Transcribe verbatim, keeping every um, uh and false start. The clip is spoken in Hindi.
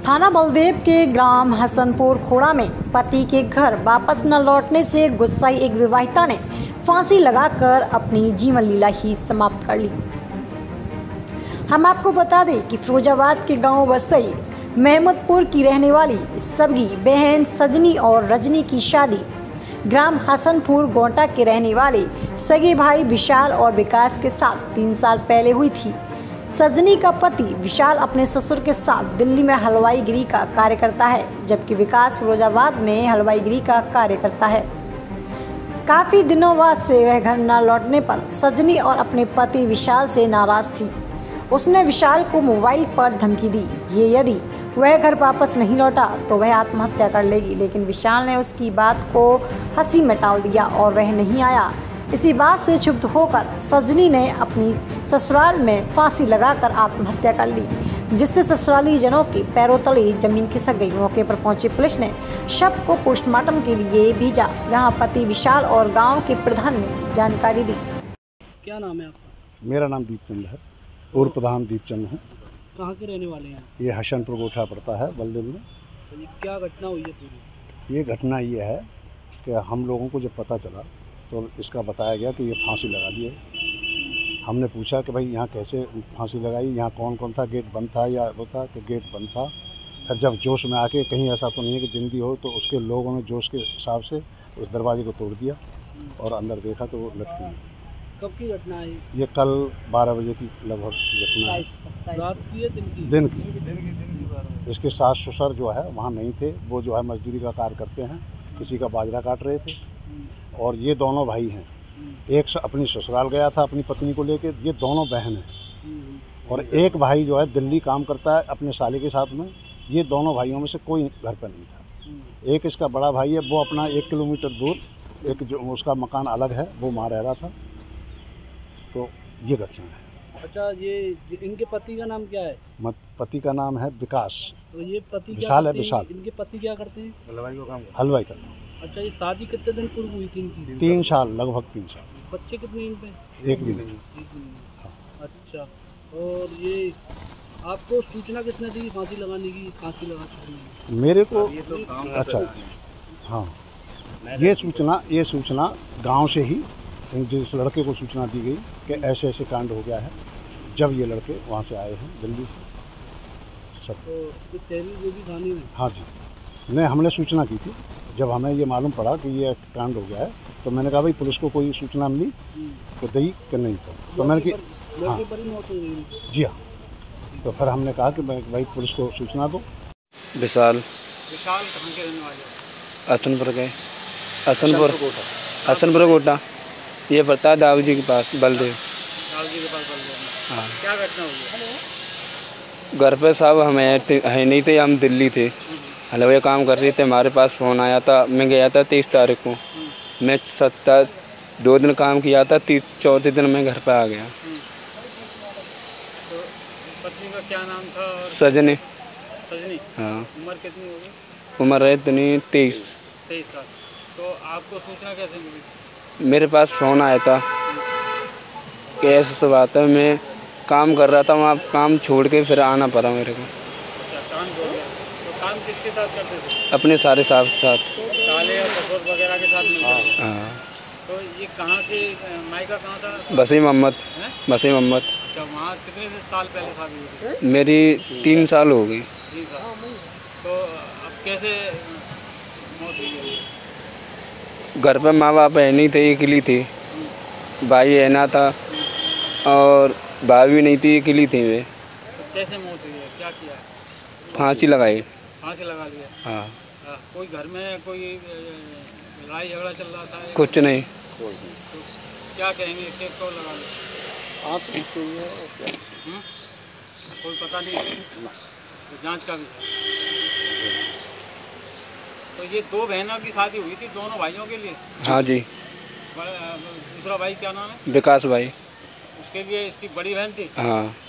थाना बलदेव के ग्राम हसनपुर खोड़ा में पति के घर वापस न लौटने से गुस्साई एक विवाहिता ने फांसी लगाकर अपनी जीवन लीला ही समाप्त कर ली। हम आपको बता दें कि फिरोजाबाद के गांव बसई महमूदपुर की रहने वाली सबगी बहन सजनी और रजनी की शादी ग्राम हसनपुर गोंटा के रहने वाले सगे भाई विशाल और विकास के साथ तीन साल पहले हुई थी। सजनी का पति विशाल अपने ससुर के साथ दिल्ली में हलवाईगिरी का कार्य करता है, जबकि विकास फिरोजाबाद में हलवाईगिरी का कार्य करता है। काफी दिनों बाद से वह घर न लौटने पर सजनी और अपने पति विशाल से नाराज थी। उसने विशाल को मोबाइल पर धमकी दी, ये यदि वह घर वापस नहीं लौटा तो वह आत्महत्या कर लेगी, लेकिन विशाल ने उसकी बात को हंसी में टाल दिया और वह नहीं आया। इसी बात से क्षुब्ध होकर सजनी ने अपनी ससुराल में फांसी लगाकर आत्महत्या कर ली, जिससे ससुराली जनों के पैरों तले जमीन खिसक गई। मौके पर पहुंची पुलिस ने शव को पोस्टमार्टम के लिए भेजा, जहां पति विशाल और गांव के प्रधान ने जानकारी दी। क्या नाम है आपका? मेरा नाम दीपचंद है और प्रधान दीपचंद हूँ। कहाँ के रहने वाले हैं? ये हसनपुर गोठा पड़ता है बलदेव में। तो ये क्या घटना हुई है पूरी? ये घटना ये है कि हम लोगों को जब पता चला तो इसका बताया गया कि ये फांसी लगा ली है। हमने पूछा कि भाई यहाँ कैसे फांसी लगाई, यहाँ कौन कौन था, गेट बंद था या वो था कि गेट बंद था। फिर जब जोश में आके कहीं ऐसा तो नहीं है कि जिंदी हो, तो उसके लोगों ने जोश के हिसाब से उस दरवाजे को तोड़ दिया और अंदर देखा तो वो लटकी है। कब की घटना है ये? कल बारह बजे की लगभग घटना है। रात की है दिन की? दिन की। इसके सास ससुर जो है वहाँ नहीं थे, वो जो है मजदूरी का कार्य करते हैं, किसी का बाजरा काट रहे थे। और ये दोनों भाई हैं, एक अपनी ससुराल गया था अपनी पत्नी को लेके, ये दोनों बहन हैं। और एक भाई जो है दिल्ली काम करता है अपने साले के साथ में। ये दोनों भाइयों में से कोई घर पर नहीं था। एक इसका बड़ा भाई है, वो अपना एक किलोमीटर दूर, एक जो उसका मकान अलग है, वो वहाँ रह रहा था। तो ये घटना है। अच्छा, ये इनके पति का नाम क्या है? मत पति का नाम है विकास। तो ये पति विशाल है। विशाल। इनके पति क्या करते हैं? हलवाई का काम। हलवाई का काम। अच्छा, ये शादी कितने दिन पूर्व हुई थी इनकी? तीन साल लगभग तीन साल। बच्चे कितने इन पे? एक भी नहीं। एक भी नहीं। अच्छा, और ये आपको सूचना किसने दी फांसी लगाने की? फांसी लगा चुकी है मेरे को। अच्छा, हाँ, ये सूचना ये सूचना गांव से ही जिस लड़के को सूचना दी गई कि ऐसे ऐसे कांड हो गया है, जब ये लड़के वहाँ से आए हैं दिल्ली से सब। तो तेरी जो भी थाने में? हाँ जी, नहीं, हमने सूचना की थी। जब हमें ये मालूम पड़ा कि ये कांड हो गया है तो मैंने कहा भाई पुलिस को कोई सूचना मिली तो दी कि नहीं सर, तो मैंने कि हाँ जी हाँ, तो फिर हमने कहा कि भाई पुलिस को सूचना दो। विशाल। विशाल कहाँ के रहने वाले? हसनपुर गए। हसनपुर हसनपुर गोटा ये पड़ता है दाऊ जी के पास, बलदेव। दाऊ जी के पास बलदेव। हाँ। क्या घटना हुई है? घर पे साहब हमें है नहीं थे, हम दिल्ली थे, हलवे काम कर रहे थे। हमारे पास फ़ोन आया था, मैं गया था तीस तारीख को। मैं सत्तर दो दिन काम किया था, तीस चौथे दिन मैं घर पे आ गया। तो पत्नी का क्या नाम था? सजनी। सजनी। हाँ। उम्र कितनी होगी? उम्र है इतनी तेईस। तेईस साल। तो आपको सूचना कैसे मिली? मेरे पास फ़ोन आया था कि ऐसा सब बात है। मैं काम कर रहा था वहाँ, काम छोड़ के फिर आना पड़ा मेरे को। अच्छा, काम हो गया। तो काम किसके साथ करते थे? अपने सारे साथ साथ साले और ससुर वगैरह के साथ मिलकर? हाँ। तो ये कहाँ के मायका कहाँ था? बसी मोहम्मद। बसी मोहम्मद। अच्छा, वहाँ कितने साल पहले शादी हुई थी? मेरी तीन साल हो गई। तीन साल। तो अब कैसे मौत हुई है? घर पर माँ बाप है नहीं थे, अकेली थी। भाई है ना था और भाभी नहीं थी, अकेली थी वे। तो कैसे मौत हुई है? क्या किया? फांसी लगाई। फांसी लगा लिया? हाँ। हाँ। कोई घर में कोई लड़ाई झगड़ा चल रहा था? कुछ नहीं। तो क्या कहेंगे, केस को लगा लो? आप कोई पता नहीं है तो जांच का विषय। तो ये दो बहनों की शादी हुई थी, दोनों भाइयों के लिए? हाँ जी। दूसरा भाई क्या नाम है? विकास भाई। उसके लिए इसकी बड़ी बहन थी? हाँ।